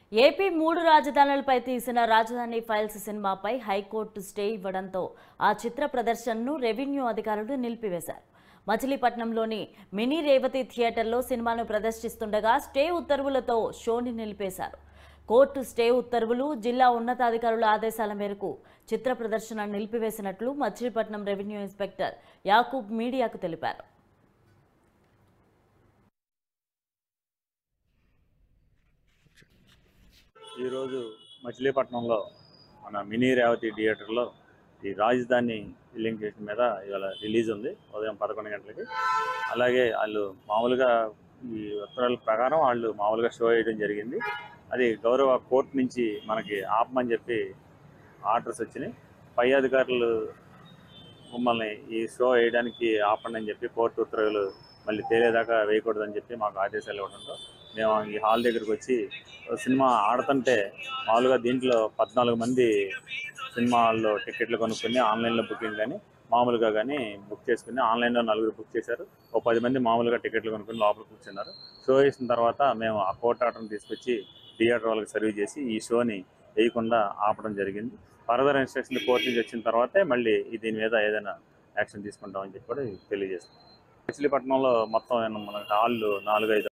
AP 3 రాజధానులపై తీసిన రాజధాని files సినిమాపై హైకోర్టు స్టే ఇవ్వడంతో ఆ చిత్ర ప్రదర్శనను రెవెన్యూ అధికారులు నిలిపివేశారు. మచిలీపట్నంలోని మినీ రేవతి థియేటర్లో సినిమాను ప్రదర్శిస్తుండగా స్టే ఉత్తర్వులతో షోని నిలిపేశారు. కోర్టు స్టే ఉత్తర్వులు, జిల్లా ఉన్నతాధికారుల ఆదేశాల మేరకు చిత్ర ప్రదర్శన నిలిపివేసినట్లు మచిలీపట్నం రెవెన్యూ ఇన్స్పెక్టర్ యాకూబ్ మీడియాకు తెలిపారు. ఈరోజు మచిలీపట్నంలో మన మినీ రేవతి థియేటర్లో ఈ రాజధాని ఫిల్లింగ్ స్టేషన్ మీద ఇవాళ రిలీజ్ ఉంది ఉదయం 11 గంటలకి. అలాగే వాళ్ళు మామూలుగా ఈ ఉత్తర్వుల ప్రకారం వాళ్ళు మామూలుగా షో వేయడం జరిగింది. అది గౌరవ కోర్టు నుంచి మనకి ఆపమని చెప్పి ఆర్డర్స్ వచ్చినాయి. పై అధికారులు మమ్మల్ని ఈ షో వేయడానికి ఆపండి అని చెప్పి కోర్టు ఉత్తర్వులు మళ్ళీ తేలేదాకా వేయకూడదని చెప్పి మాకు ఆదేశాలు ఇవ్వడంతో మేము ఈ హాల్ దగ్గరికి వచ్చి సినిమా ఆడుతుంటే మామూలుగా దీంట్లో 14 మంది సినిమా హాల్లో టికెట్లు కొనుక్కొని ఆన్లైన్లో బుకింగ్ కానీ మామూలుగా కానీ బుక్ చేసుకుని ఆన్లైన్లో 4 బుక్ చేశారు. ఓ 10 మంది మామూలుగా టికెట్లు కొనుక్కొని లోపల కూర్చున్నారు. షో వేసిన తర్వాత మేము ఆ కోర్టు ఆర్డర్ని తీసుకొచ్చి థియేటర్ వాళ్ళకి సర్వ్ చేసి ఈ షోని వేయకుండా ఆపడం జరిగింది. ఫర్దర్ ఇన్స్ట్రక్షన్ కోర్టు నుంచి వచ్చిన తర్వాతే మళ్ళీ దీని మీద ఏదైనా యాక్షన్ తీసుకుంటామని చెప్పి కూడా తెలియజేస్తాం. మచిలీపట్నంలో మొత్తం మనకి హాళ్ళు 4-5